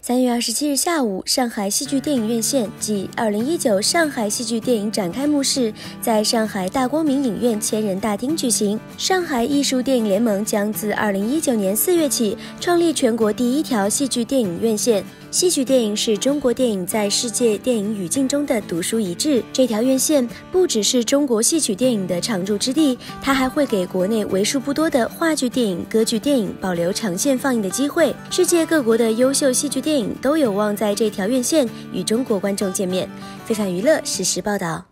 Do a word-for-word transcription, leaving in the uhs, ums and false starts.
三月二十七日下午，上海戏剧电影院线暨二零一九上海戏剧电影展开幕式在上海大光明影院千人大厅举行。上海艺术电影联盟将自二零一九年四月起创立全国第一条戏剧电影院线。戏剧电影是中国电影在世界电影语境中的独树一帜。这条院线不只是中国戏曲电影的常驻之地，它还会给国内为数不多的话剧电影、歌剧电影保留长线放映的机会。世界各国的优秀戏剧电影都有望在这条院线与中国观众见面。非凡娱乐实时报道。